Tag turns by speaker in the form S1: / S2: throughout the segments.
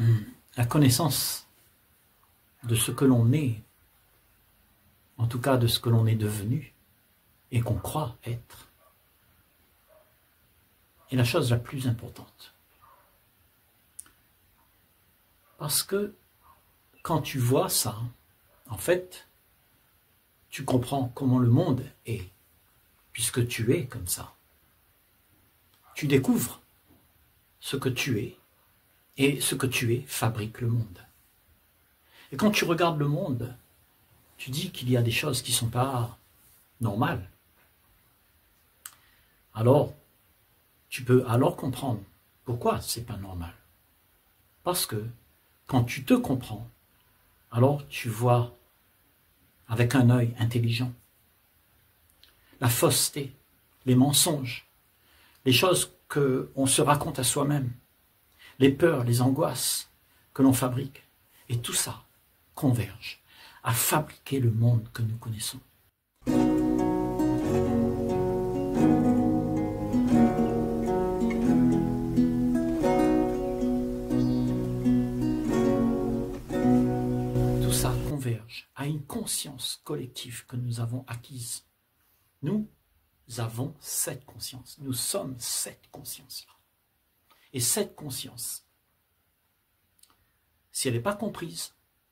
S1: la connaissance de ce que l'on est, en tout cas de ce que l'on est devenu et qu'on croit être, est la chose la plus importante. Parce que quand tu vois ça, en fait, tu comprends comment le monde est, puisque tu es comme ça. Tu découvres ce que tu es, et ce que tu es fabrique le monde. Et quand tu regardes le monde, tu dis qu'il y a des choses qui ne sont pas normales. Alors, tu peux alors comprendre pourquoi ce n'est pas normal. Parce que quand tu te comprends, alors tu vois avec un œil intelligent la fausseté, les mensonges, les choses qu'on se raconte à soi-même, les peurs, les angoisses que l'on fabrique. Et tout ça converge à fabriquer le monde que nous connaissons. Tout ça converge à une conscience collective que nous avons acquise. Nous avons cette conscience. Nous sommes cette conscience-là. Et cette conscience, si elle n'est pas comprise,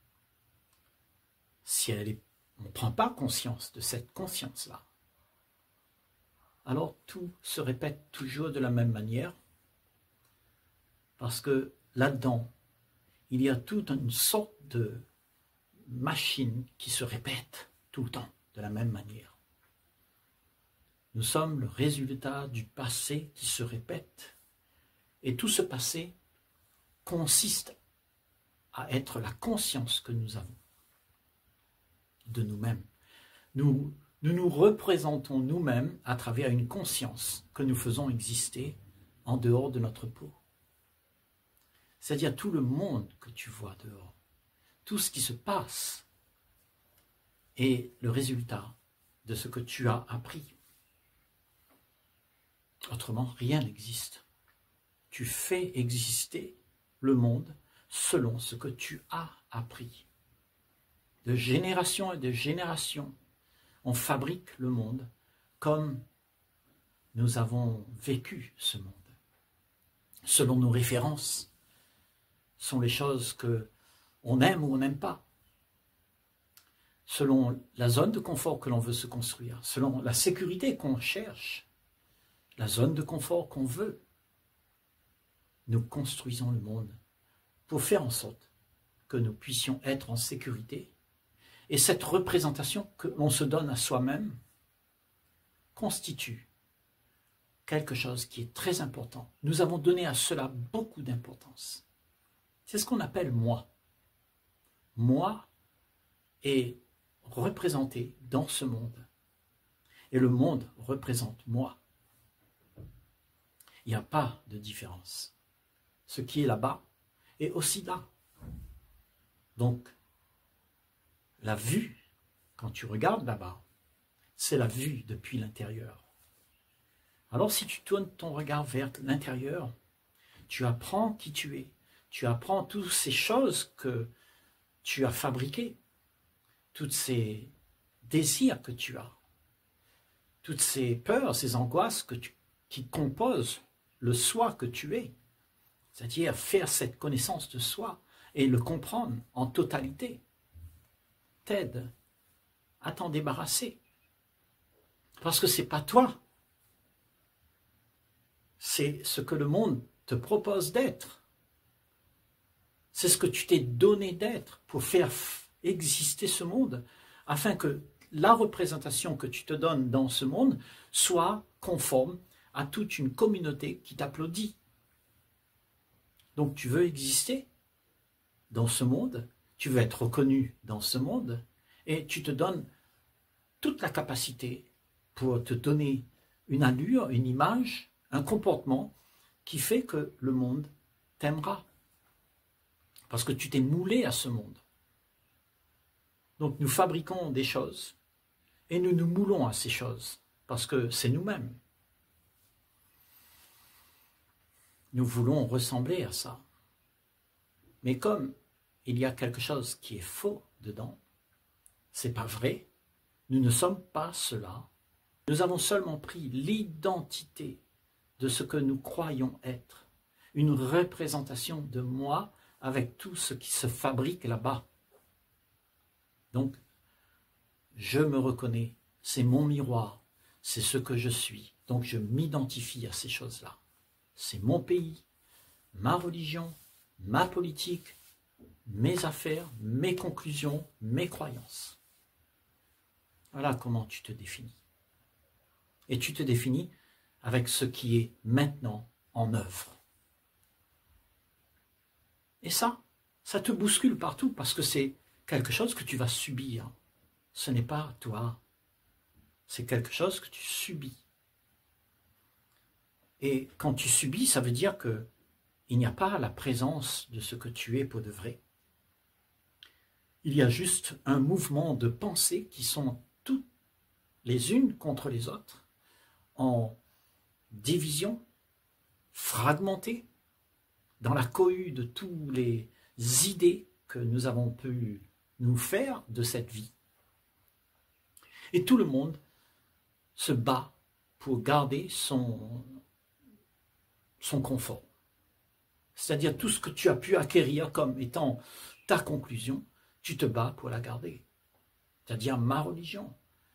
S1: si on ne prend pas conscience de cette conscience-là, alors tout se répète toujours de la même manière, parce que là-dedans, il y a toute une sorte de machine qui se répète tout le temps de la même manière. Nous sommes le résultat du passé qui se répète. Et tout ce passé consiste à être la conscience que nous avons de nous-mêmes. Nous nous représentons nous-mêmes à travers une conscience que nous faisons exister en dehors de notre peau. C'est-à-dire tout le monde que tu vois dehors, tout ce qui se passe est le résultat de ce que tu as appris. Autrement, rien n'existe. Tu fais exister le monde selon ce que tu as appris. De génération et de génération, on fabrique le monde comme nous avons vécu ce monde. Selon nos références, sont les choses que on aime ou on n'aime pas. Selon la zone de confort que l'on veut se construire, selon la sécurité qu'on cherche, la zone de confort qu'on veut. Nous construisons le monde pour faire en sorte que nous puissions être en sécurité. Et cette représentation que l'on se donne à soi-même constitue quelque chose qui est très important. Nous avons donné à cela beaucoup d'importance. C'est ce qu'on appelle moi. Moi est représenté dans ce monde. Et le monde représente moi. Il n'y a pas de différence. Ce qui est là-bas est aussi là. Donc, la vue, quand tu regardes là-bas, c'est la vue depuis l'intérieur. Alors si tu tournes ton regard vers l'intérieur, tu apprends qui tu es. Tu apprends toutes ces choses que tu as fabriquées, toutes ces désirs que tu as, toutes ces peurs, ces angoisses qui composent le soi que tu es. C'est-à-dire faire cette connaissance de soi et le comprendre en totalité t'aide à t'en débarrasser. Parce que ce n'est pas toi. C'est ce que le monde te propose d'être. C'est ce que tu t'es donné d'être pour faire exister ce monde, afin que la représentation que tu te donnes dans ce monde soit conforme à toute une communauté qui t'applaudit. Donc tu veux exister dans ce monde, tu veux être reconnu dans ce monde, et tu te donnes toute la capacité pour te donner une allure, une image, un comportement qui fait que le monde t'aimera. Parce que tu t'es moulé à ce monde. Donc nous fabriquons des choses et nous nous moulons à ces choses parce que c'est nous-mêmes. Nous voulons ressembler à ça. Mais comme il y a quelque chose qui est faux dedans, c'est pas vrai, nous ne sommes pas cela. Nous avons seulement pris l'identité de ce que nous croyons être, une représentation de moi avec tout ce qui se fabrique là-bas. Donc, je me reconnais, c'est mon miroir, c'est ce que je suis. Donc, je m'identifie à ces choses-là. C'est mon pays, ma religion, ma politique, mes affaires, mes conclusions, mes croyances. Voilà comment tu te définis. Et tu te définis avec ce qui est maintenant en œuvre. Et ça te bouscule partout parce que c'est quelque chose que tu vas subir. Ce n'est pas toi, c'est quelque chose que tu subis. Et quand tu subis, ça veut dire qu'il n'y a pas la présence de ce que tu es pour de vrai. Il y a juste un mouvement de pensées qui sont toutes les unes contre les autres, en division, fragmentées, dans la cohue de toutes les idées que nous avons pu nous faire de cette vie. Et tout le monde se bat pour garder son confort. C'est-à-dire tout ce que tu as pu acquérir comme étant ta conclusion, tu te bats pour la garder. C'est-à-dire ma religion,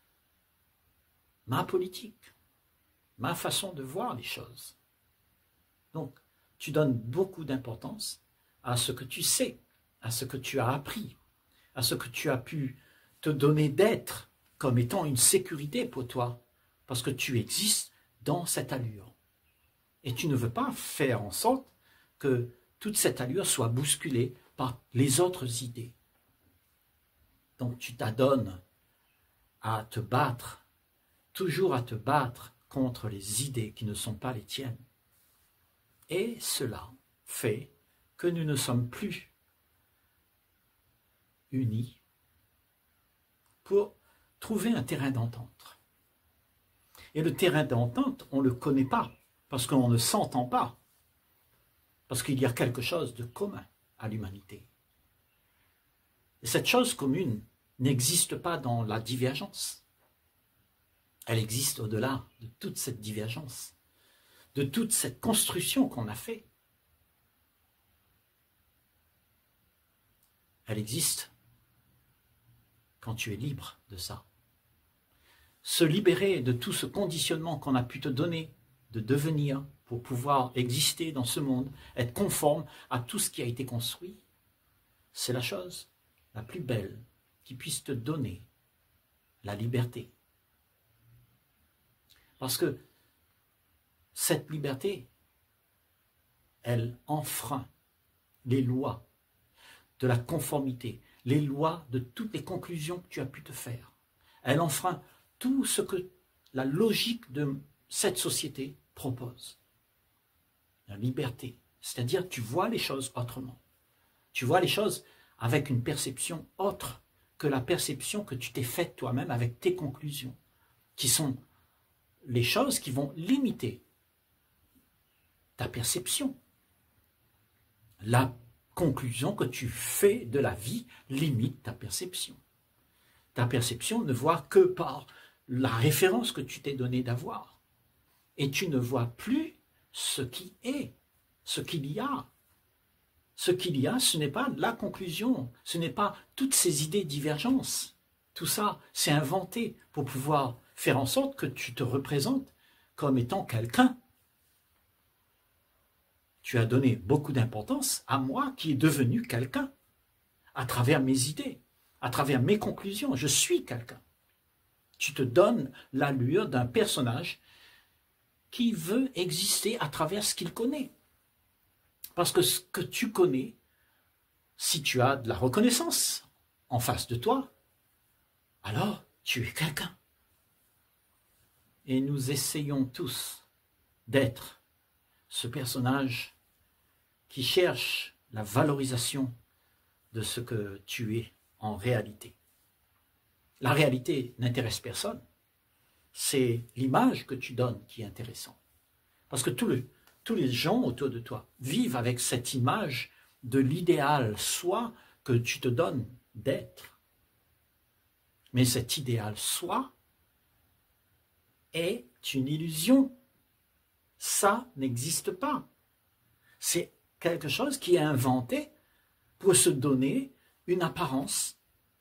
S1: ma politique, ma façon de voir les choses. Donc, tu donnes beaucoup d'importance à ce que tu sais, à ce que tu as appris, à ce que tu as pu te donner d'être comme étant une sécurité pour toi, parce que tu existes dans cette allure. Et tu ne veux pas faire en sorte que toute cette allure soit bousculée par les autres idées. Donc tu t'adonnes à te battre, toujours à te battre contre les idées qui ne sont pas les tiennes. Et cela fait que nous ne sommes plus unis pour trouver un terrain d'entente. Et le terrain d'entente, on ne le connaît pas, parce qu'on ne s'entend pas, parce qu'il y a quelque chose de commun à l'humanité. Et cette chose commune n'existe pas dans la divergence. Elle existe au-delà de toute cette divergence, de toute cette construction qu'on a faite. Elle existe quand tu es libre de ça. Se libérer de tout ce conditionnement qu'on a pu te donner de devenir pour pouvoir exister dans ce monde, être conforme à tout ce qui a été construit, c'est la chose la plus belle qui puisse te donner la liberté. Parce que cette liberté, elle enfreint les lois de la conformité, les lois de toutes les conclusions que tu as pu te faire. Elle enfreint tout ce que la logique de cette société propose. La liberté, c'est-à-dire tu vois les choses autrement. Tu vois les choses avec une perception autre que la perception que tu t'es faite toi-même avec tes conclusions, qui sont les choses qui vont limiter ta perception. La conclusion que tu fais de la vie limite ta perception. Ta perception ne voit que par la référence que tu t'es donné d'avoir. Et tu ne vois plus ce qui est, ce qu'il y a. Ce qu'il y a, ce n'est pas la conclusion, ce n'est pas toutes ces idées divergences. Tout ça, c'est inventé pour pouvoir faire en sorte que tu te représentes comme étant quelqu'un. Tu as donné beaucoup d'importance à moi qui est devenu quelqu'un, à travers mes idées, à travers mes conclusions. Je suis quelqu'un. Tu te donnes l'allure d'un personnage qui veut exister à travers ce qu'il connaît. Parce que ce que tu connais, si tu as de la reconnaissance en face de toi, alors tu es quelqu'un. Et nous essayons tous d'être ce personnage qui cherche la valorisation de ce que tu es en réalité. La réalité n'intéresse personne. C'est l'image que tu donnes qui est intéressante. Parce que tous les gens autour de toi vivent avec cette image de l'idéal soi que tu te donnes d'être. Mais cet idéal soi est une illusion. Ça n'existe pas. C'est quelque chose qui est inventé pour se donner une apparence.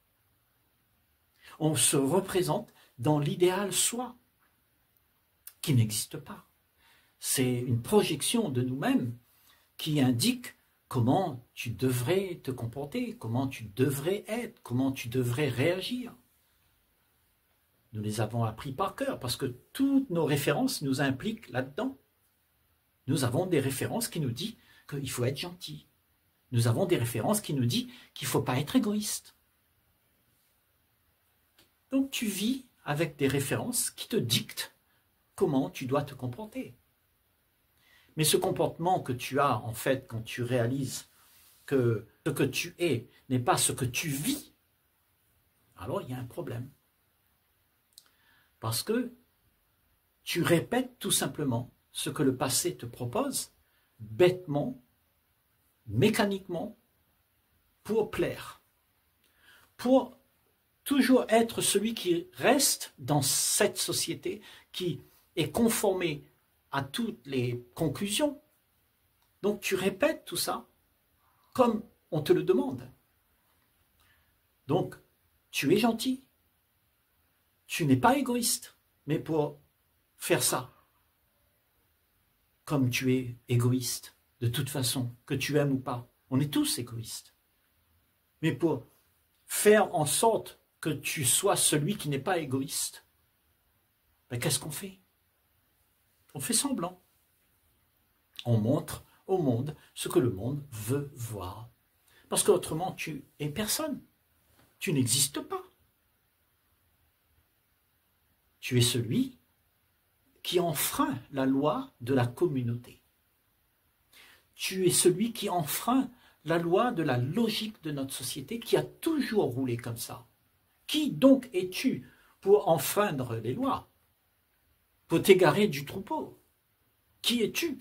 S1: On se représente dans l'idéal soi, qui n'existe pas. C'est une projection de nous-mêmes qui indique comment tu devrais te comporter, comment tu devrais être, comment tu devrais réagir. Nous les avons appris par cœur parce que toutes nos références nous impliquent là-dedans. Nous avons des références qui nous disent qu'il faut être gentil. Nous avons des références qui nous disent qu'il ne faut pas être égoïste. Donc tu vis avec des références qui te dictent comment tu dois te comporter. Mais ce comportement que tu as, en fait, quand tu réalises que ce que tu es n'est pas ce que tu vis, alors il y a un problème. Parce que tu répètes tout simplement ce que le passé te propose, bêtement, mécaniquement, pour plaire, pour toujours être celui qui reste dans cette société, qui est conformé à toutes les conclusions. Donc tu répètes tout ça comme on te le demande. Donc tu es gentil, tu n'es pas égoïste, mais pour faire ça, comme tu es égoïste, de toute façon, que tu aimes ou pas, on est tous égoïstes. Mais pour faire en sorte que tu sois celui qui n'est pas égoïste, ben qu'est-ce qu'on fait? On fait semblant. On montre au monde ce que le monde veut voir. Parce qu'autrement, tu es personne. Tu n'existes pas. Tu es celui qui enfreint la loi de la communauté. Tu es celui qui enfreint la loi de la logique de notre société qui a toujours roulé comme ça. Qui donc es-tu pour enfreindre les lois? Pour t'égarer du troupeau? Qui es-tu?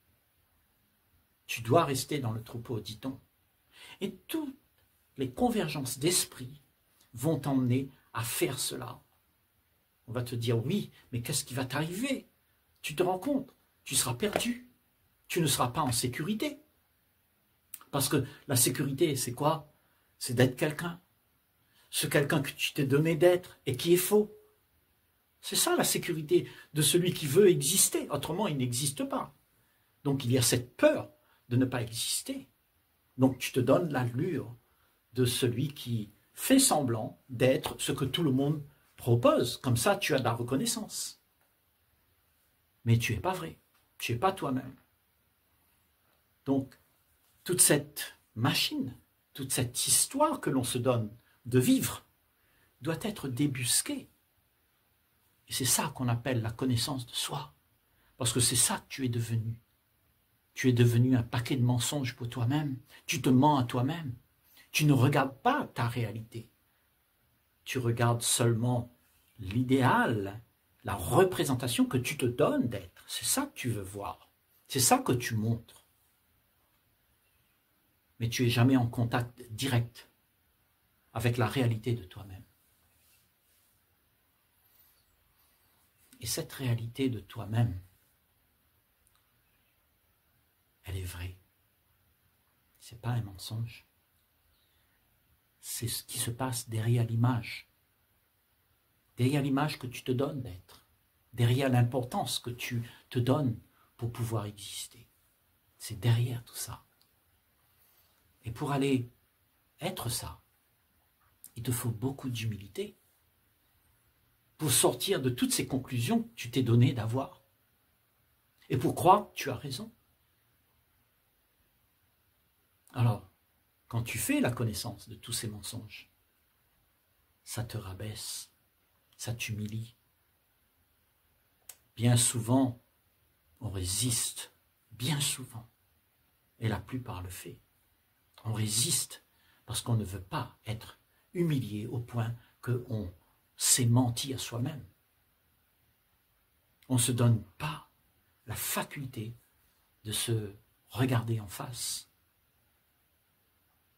S1: Tu dois rester dans le troupeau, dit-on. Et toutes les convergences d'esprit vont t'emmener à faire cela. On va te dire, oui, mais qu'est-ce qui va t'arriver? Tu te rends compte? Tu seras perdu. Tu ne seras pas en sécurité. Parce que la sécurité, c'est quoi? C'est d'être quelqu'un. Ce quelqu'un que tu t'es donné d'être et qui est faux. C'est ça la sécurité de celui qui veut exister. Autrement, il n'existe pas. Donc il y a cette peur de ne pas exister. Donc tu te donnes l'allure de celui qui fait semblant d'être ce que tout le monde propose. Comme ça, tu as de la reconnaissance. Mais tu n'es pas vrai. Tu n'es pas toi-même. Donc, toute cette machine, toute cette histoire que l'on se donne de vivre, doit être débusquée. Et c'est ça qu'on appelle la connaissance de soi. Parce que c'est ça que tu es devenu. Tu es devenu un paquet de mensonges pour toi-même. Tu te mens à toi-même. Tu ne regardes pas ta réalité. Tu regardes seulement l'idéal, la représentation que tu te donnes d'être. C'est ça que tu veux voir. C'est ça que tu montres. Mais tu n'es jamais en contact direct avec la réalité de toi-même. Et cette réalité de toi-même, elle est vraie. Ce n'est pas un mensonge. C'est ce qui se passe derrière l'image. Derrière l'image que tu te donnes d'être. Derrière l'importance que tu te donnes pour pouvoir exister. C'est derrière tout ça. Et pour aller être ça, il te faut beaucoup d'humilité pour sortir de toutes ces conclusions que tu t'es donné d'avoir. Et pour croire que tu as raison. Alors, quand tu fais la connaissance de tous ces mensonges, ça te rabaisse, ça t'humilie. Bien souvent, on résiste, bien souvent, et la plupart le fait. On résiste parce qu'on ne veut pas être humilié au point qu'on s'est menti à soi-même. On ne se donne pas la faculté de se regarder en face.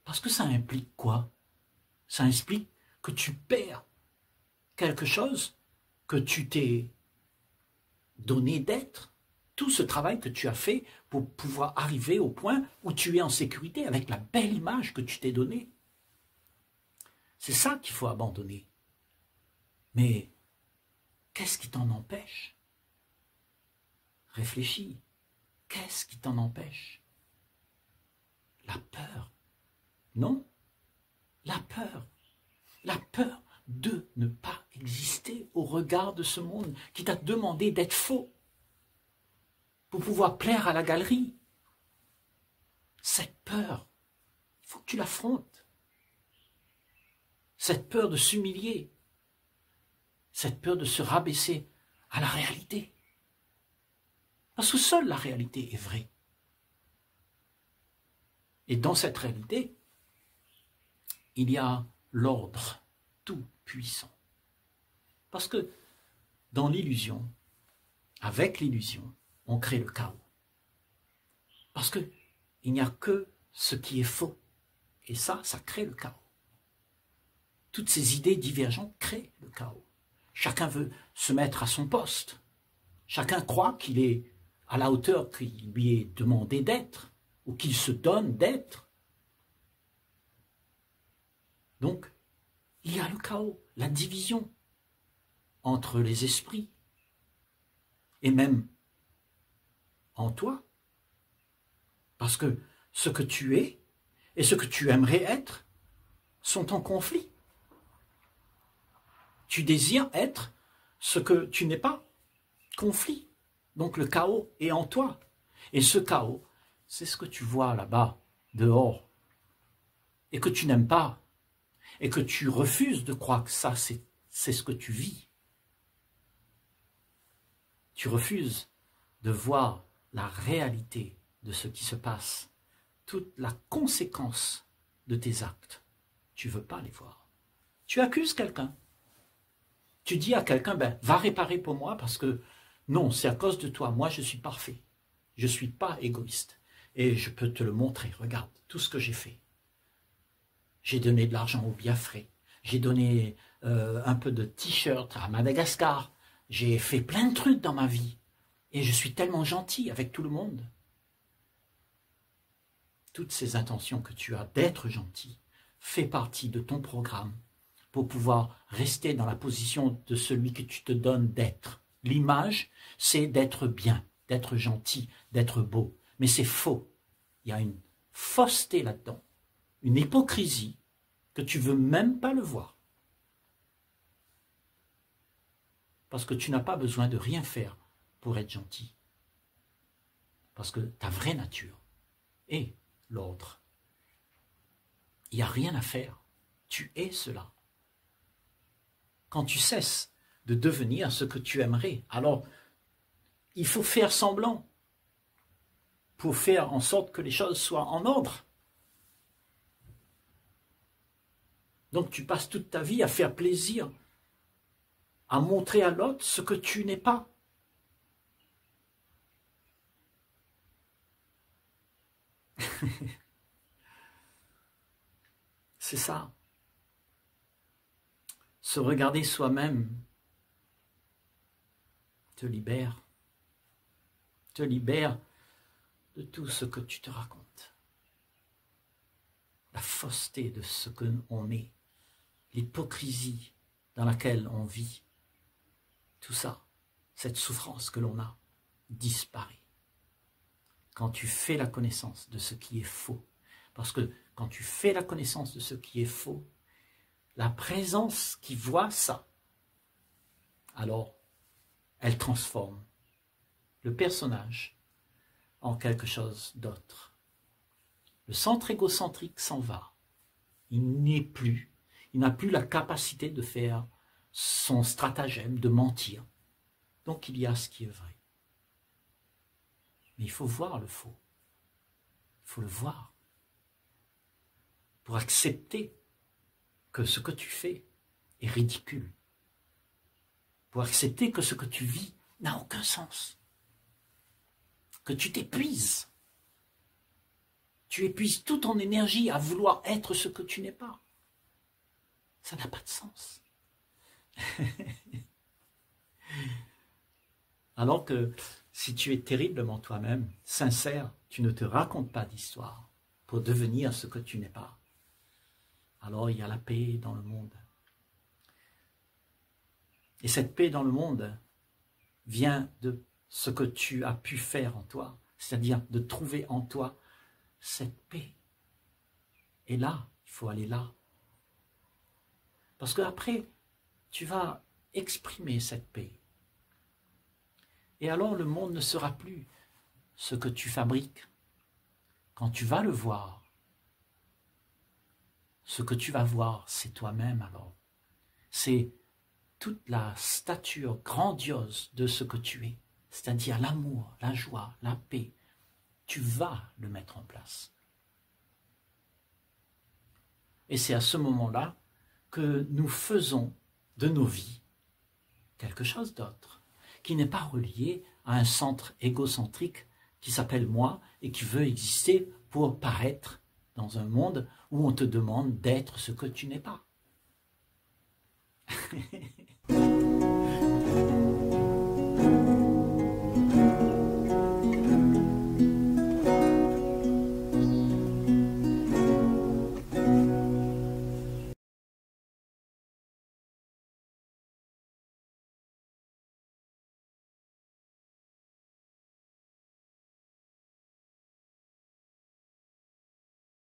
S1: Parce que ça implique quoi? Ça implique que tu perds quelque chose que tu t'es donné d'être. Tout ce travail que tu as fait pour pouvoir arriver au point où tu es en sécurité avec la belle image que tu t'es donnée. C'est ça qu'il faut abandonner. Mais qu'est-ce qui t'en empêche? Réfléchis. Qu'est-ce qui t'en empêche? La peur. Non, la peur. La peur de ne pas exister au regard de ce monde qui t'a demandé d'être faux pour pouvoir plaire à la galerie. Cette peur, il faut que tu l'affrontes. Cette peur de s'humilier, cette peur de se rabaisser à la réalité. Parce que seule la réalité est vraie. Et dans cette réalité, il y a l'ordre tout puissant. Parce que dans l'illusion, avec l'illusion, on crée le chaos. Parce qu'il n'y a que ce qui est faux. Et ça crée le chaos. Toutes ces idées divergentes créent le chaos. Chacun veut se mettre à son poste. Chacun croit qu'il est à la hauteur qu'il lui est demandé d'être, ou qu'il se donne d'être. Donc, il y a le chaos, la division entre les esprits, et même en toi. Parce que ce que tu es et ce que tu aimerais être sont en conflit. Tu désires être ce que tu n'es pas. Conflit. Donc le chaos est en toi. Et ce chaos, c'est ce que tu vois là-bas, dehors, et que tu n'aimes pas, et que tu refuses de croire que ça, c'est ce que tu vis. Tu refuses de voir la réalité de ce qui se passe, toute la conséquence de tes actes. Tu ne veux pas les voir. Tu accuses quelqu'un. Tu dis à quelqu'un, va réparer pour moi parce que non, c'est à cause de toi. Moi, je suis parfait. Je ne suis pas égoïste. Et je peux te le montrer. Regarde tout ce que j'ai fait. J'ai donné de l'argent au Biafrais. J'ai donné un peu de t-shirt à Madagascar. J'ai fait plein de trucs dans ma vie. Et je suis tellement gentil avec tout le monde. Toutes ces intentions que tu as d'être gentil fait partie de ton programme pour pouvoir rester dans la position de celui que tu te donnes d'être. L'image, c'est d'être bien, d'être gentil, d'être beau. Mais c'est faux. Il y a une fausseté là-dedans, une hypocrisie que tu ne veux même pas le voir. Parce que tu n'as pas besoin de rien faire pour être gentil. Parce que ta vraie nature est l'ordre. Il n'y a rien à faire. Tu es cela. Quand tu cesses de devenir ce que tu aimerais, alors il faut faire semblant pour faire en sorte que les choses soient en ordre. Donc tu passes toute ta vie à faire plaisir, à montrer à l'autre ce que tu n'es pas. C'est ça. Se regarder soi-même te libère de tout ce que tu te racontes. La fausseté de ce qu'on est, l'hypocrisie dans laquelle on vit, tout ça, cette souffrance que l'on a, disparaît. Quand tu fais la connaissance de ce qui est faux, parce que quand tu fais la connaissance de ce qui est faux, la présence qui voit ça, alors elle transforme le personnage en quelque chose d'autre. Le centre égocentrique s'en va. Il n'a plus la capacité de faire son stratagème, de mentir. Donc il y a ce qui est vrai. Mais il faut voir le faux. Il faut le voir. Pour accepter que ce que tu fais est ridicule. Pour accepter que ce que tu vis n'a aucun sens. Que tu t'épuises. Tu épuises toute ton énergie à vouloir être ce que tu n'es pas. Ça n'a pas de sens. Alors que si tu es terriblement toi-même, sincère, tu ne te racontes pas d'histoire pour devenir ce que tu n'es pas. Alors il y a la paix dans le monde. Et cette paix dans le monde vient de ce que tu as pu faire en toi, c'est-à-dire de trouver en toi cette paix. Et là, il faut aller là. Parce qu'après, tu vas exprimer cette paix. Et alors le monde ne sera plus ce que tu fabriques. Quand tu vas le voir, ce que tu vas voir, c'est toi-même alors. C'est toute la stature grandiose de ce que tu es, c'est-à-dire l'amour, la joie, la paix. Tu vas le mettre en place. Et c'est à ce moment-là que nous faisons de nos vies quelque chose d'autre, qui n'est pas relié à un centre égocentrique qui s'appelle moi et qui veut exister pour paraître dans un monde où on te demande d'être ce que tu n'es pas.